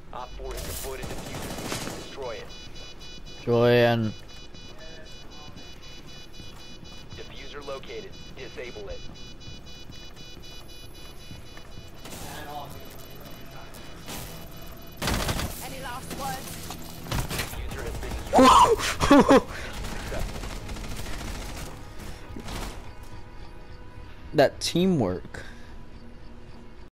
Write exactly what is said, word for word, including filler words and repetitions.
Op four has deployed a diffuser. Destroy it. Joanne. Diffuser located. Disable it. Any last words? Diffuser has been destroyed. That teamwork.